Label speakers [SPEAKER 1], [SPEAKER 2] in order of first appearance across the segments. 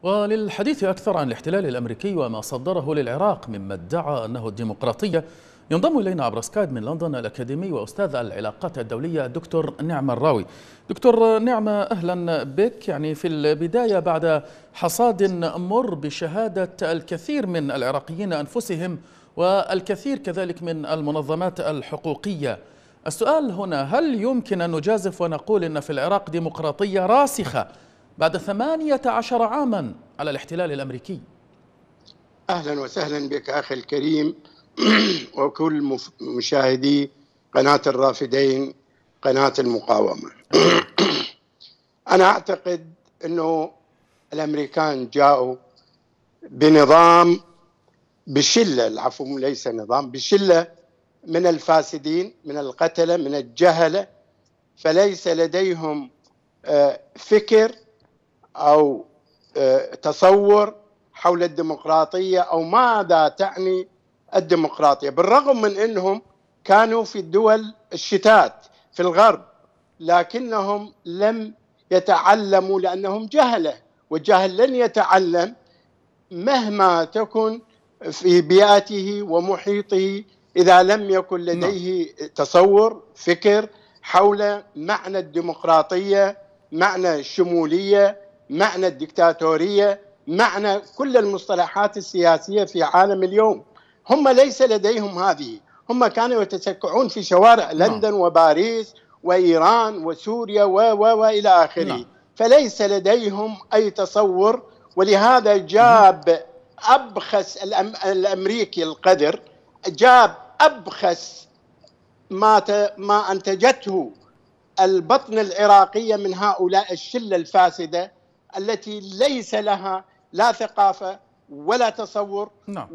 [SPEAKER 1] وللحديث أكثر عن الاحتلال الأمريكي وما صدره للعراق مما ادعى أنه الديمقراطية ينضم إلينا عبر سكايب من لندن الأكاديمي وأستاذ العلاقات الدولية دكتور نعمة الراوي. دكتور نعمة، أهلا بك. في البداية، بعد حصاد مر بشهادة الكثير من العراقيين أنفسهم والكثير كذلك من المنظمات الحقوقية، السؤال هنا: هل يمكن أن نجازف ونقول أن في العراق ديمقراطية راسخة بعد 18 عاما على الاحتلال الأمريكي؟
[SPEAKER 2] أهلا وسهلا بك أخي الكريم وكل مشاهدي قناة الرافدين، قناة المقاومة. أنا أعتقد أنه الأمريكان جاءوا بنظام، بشلة، العفو ليس نظام، بشلة من الفاسدين، من القتلة، من الجهلة، فليس لديهم فكر أو تصور حول الديمقراطية أو ماذا تعني الديمقراطية، بالرغم من أنهم كانوا في الدول الشتات في الغرب، لكنهم لم يتعلموا لأنهم جهلة، والجاهل لن يتعلم مهما تكن في بيئته ومحيطه إذا لم يكن لديه تصور، فكر حول معنى الديمقراطية، معنى الشمولية، معنى الدكتاتورية، معنى كل المصطلحات السياسية في عالم اليوم. هم ليس لديهم هذه، هم كانوا يتسكعون في شوارع لندن وباريس وإيران وسوريا وإلى آخره، فليس لديهم أي تصور. ولهذا جاب أبخس الأمريكي القذر، جاب أبخس ما أنتجته البطن العراقية من هؤلاء الشلة الفاسدة التي ليس لها لا ثقافة ولا تصور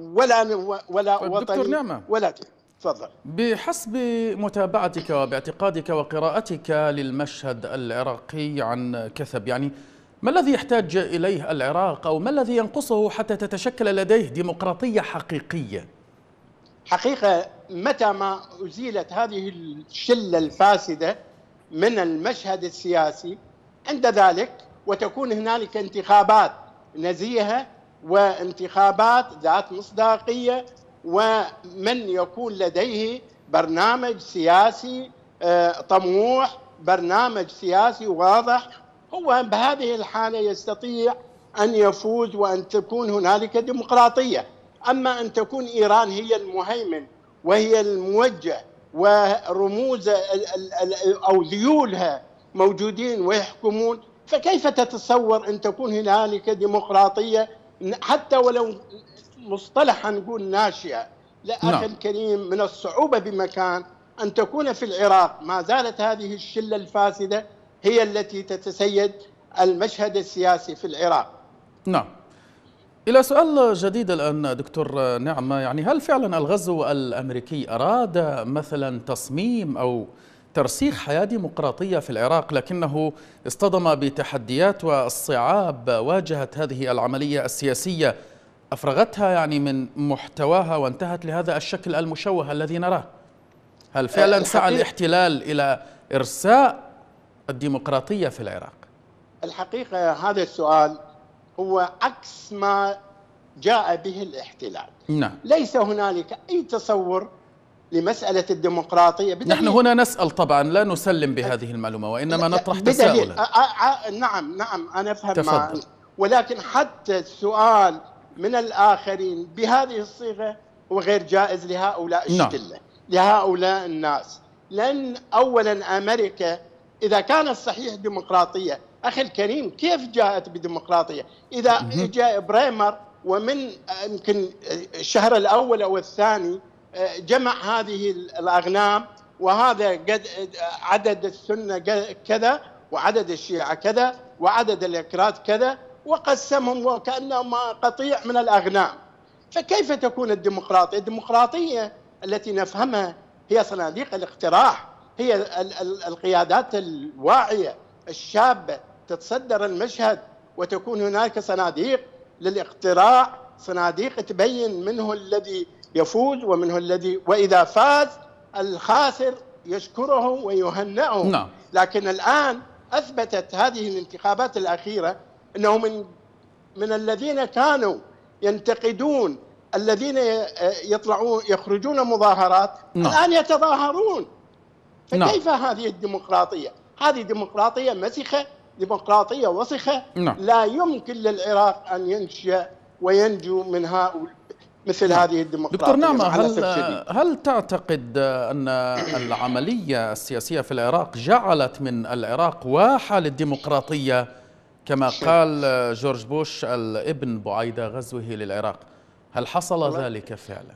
[SPEAKER 2] ولا وطني ولا. تفضل.
[SPEAKER 1] بحسب متابعتك وباعتقادك وقراءتك للمشهد العراقي عن كثب، ما الذي يحتاج إليه العراق أو ما الذي ينقصه حتى تتشكل لديه ديمقراطية حقيقية؟
[SPEAKER 2] حقيقة متى ما أزيلت هذه الشلة الفاسدة من المشهد السياسي، عند ذلك وتكون هنالك انتخابات نزيهة وانتخابات ذات مصداقية، ومن يكون لديه برنامج سياسي طموح، برنامج سياسي واضح، هو بهذه الحالة يستطيع أن يفوز وأن تكون هنالك ديمقراطية. أما أن تكون إيران هي المهيمن وهي الموجه ورموز أو ذيولها موجودين ويحكمون، فكيف تتصور أن تكون هنالك ديمقراطية حتى ولو مصطلحا نقول ناشئة؟ لا أخي الكريم، من الصعوبة بمكان أن تكون في العراق ما زالت هذه الشلة الفاسدة هي التي تتسيد المشهد السياسي في العراق.
[SPEAKER 1] إلى سؤال جديد الآن دكتور نعمة، هل فعلا الغزو الأمريكي أراد مثلا تصميم أو ترسيخ حياة ديمقراطية في العراق، لكنه اصطدم بتحديات والصعاب واجهت هذه العملية السياسية أفرغتها من محتواها وانتهت لهذا الشكل المشوه الذي نراه؟ هل فعلا سعى الاحتلال إلى إرساء الديمقراطية في العراق؟
[SPEAKER 2] الحقيقة هذا السؤال هو عكس ما جاء به الاحتلال. ليس هنالك أي تصور لمسألة الديمقراطية.
[SPEAKER 1] نحن هنا نسأل طبعا، لا نسلم بهذه المعلومة وإنما نطرح تساؤلا.
[SPEAKER 2] نعم أنا أفهم ولكن حتى السؤال من الآخرين بهذه الصيغة هو غير جائز لهؤلاء الشلة، لهؤلاء الناس. لأن أولا أمريكا إذا كانت صحيح ديمقراطية، أخي الكريم، كيف جاءت بديمقراطية؟ إذا جاء بريمر ومن يمكن الشهر الأول أو الثاني جمع هذه الأغنام، وهذا قد عدد السنة كذا وعدد الشيعة كذا وعدد الأكراد كذا، وقسمهم وكأنهم قطيع من الأغنام، فكيف تكون الديمقراطية؟ الديمقراطية التي نفهمها هي صناديق الاقتراح، هي القيادات الواعية الشابة تتصدر المشهد، وتكون هناك صناديق للاقتراع، صناديق تبين منه الذي يفوز ومنه الذي، وإذا فاز الخاسر يشكره ويهنئه. لكن الآن أثبتت هذه الانتخابات الأخيرة أنه من الذين كانوا ينتقدون الذين يخرجون مظاهرات الآن يتظاهرون. فكيف هذه الديمقراطية؟ هذه ديمقراطية مسخة، ديمقراطية وسخة. لا يمكن للعراق أن ينشأ وينجو من مثل هذه الديمقراطية.
[SPEAKER 1] دكتور نعمة، هل تعتقد أن العملية السياسية في العراق جعلت من العراق واحة للديمقراطية كما قال جورج بوش الابن بعيد غزوه للعراق؟ هل حصل ذلك فعلا؟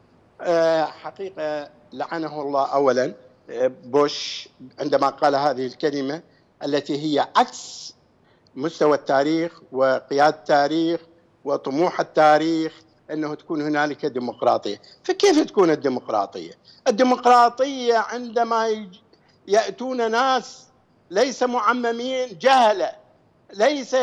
[SPEAKER 2] حقيقة لعنه الله أولا بوش عندما قال هذه الكلمة التي هي عكس مستوى التاريخ وقيادة التاريخ وطموح التاريخ أنه تكون هنالك ديمقراطية. فكيف تكون الديمقراطية؟ الديمقراطية عندما يأتون ناس ليس معممين جهلة، ليس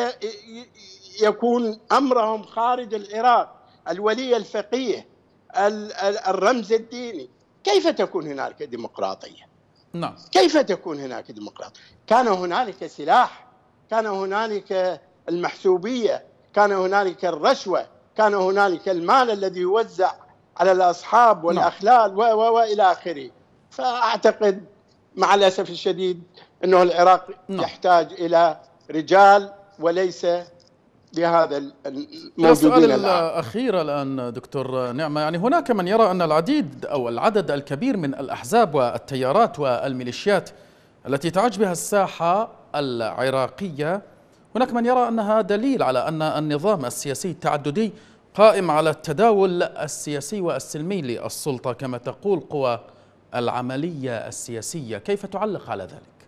[SPEAKER 2] يكون أمرهم خارج العراق، الولي الفقيه، الرمز الديني. كيف تكون هنالك ديمقراطية؟
[SPEAKER 1] نعم.
[SPEAKER 2] كيف تكون هناك ديمقراطية؟ كان هنالك سلاح، كان هنالك المحسوبية، كان هنالك الرشوة، كان هنالك المال الذي يوزع على الأصحاب والأخلال وإلى آخره. فأعتقد مع الأسف الشديد أنه العراق يحتاج إلى رجال وليس بهذا الموجودين
[SPEAKER 1] السؤال الأخير الآن دكتور نعمة، يعني هناك من يرى أن العديد أو العدد الكبير من الأحزاب والتيارات والميليشيات التي تعج بها الساحة العراقية، هناك من يرى أنها دليل على أن النظام السياسي التعددي قائم على التداول السياسي والسلمي للسلطة كما تقول قوى العملية السياسية. كيف تعلق على ذلك؟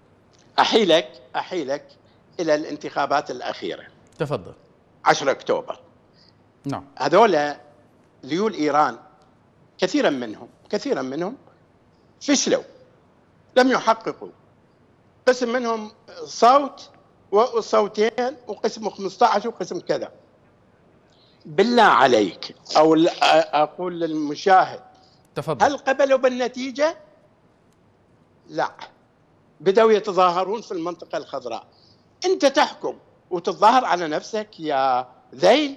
[SPEAKER 2] أحيلك إلى الانتخابات الأخيرة.
[SPEAKER 1] تفضل.
[SPEAKER 2] 10 أكتوبر.
[SPEAKER 1] نعم.
[SPEAKER 2] هذول ليول إيران كثيرا منهم فشلوا، لم يحققوا. قسم منهم صوت وصوتين، وقسم 15 وقسم كذا. بالله عليك أو أقول للمشاهد،
[SPEAKER 1] تفضل.
[SPEAKER 2] هل قبلوا بالنتيجة؟ لا، بدأوا يتظاهرون في المنطقة الخضراء. أنت تحكم وتتظاهر على نفسك يا ذيل؟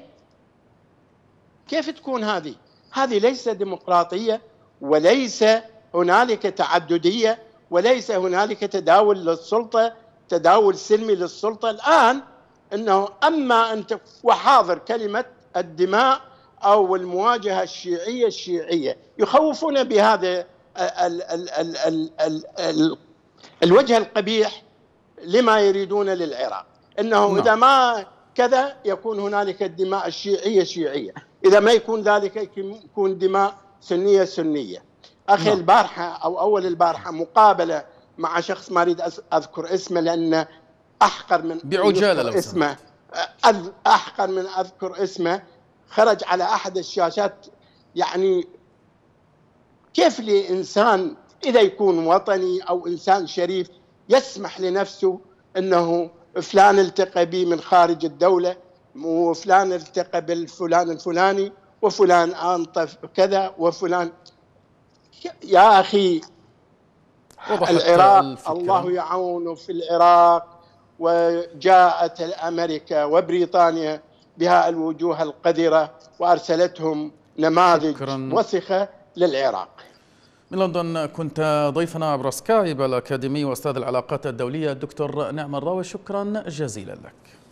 [SPEAKER 2] كيف تكون هذه؟ هذه ليس ديمقراطية، وليس هنالك تعددية، وليس هنالك تداول للسلطة، تداول سلمي للسلطة. الآن أنه أما أنت وحاضر كلمة الدماء أو المواجهة الشيعية يخوفون بهذا الوجه القبيح لما يريدون للعراق، أنه إذا ما كذا يكون هنالك الدماء الشيعية، إذا ما يكون ذلك يكون دماء سنية. أخي البارحة أو أول البارحة مقابلة مع شخص ما أريد أذكر اسمه لأنه أحقر من
[SPEAKER 1] بعجالة
[SPEAKER 2] اسمه، أحقر من أذكر اسمه، خرج على أحد الشاشات. يعني كيف لإنسان إذا يكون وطني أو إنسان شريف يسمح لنفسه أنه فلان التقى بي من خارج الدولة، وفلان التقى بالفلان الفلاني، وفلان أنطف كذا، وفلان. يا أخي العراق الله يعونه في العراق، وجاءت أمريكا وبريطانيا بها الوجوه القذرة وأرسلتهم نماذج وسخة للعراق.
[SPEAKER 1] من لندن كنت ضيفنا عبر سكايب الأكاديمي وأستاذ العلاقات الدولية الدكتور نعمة الراوي، شكرا جزيلا لك.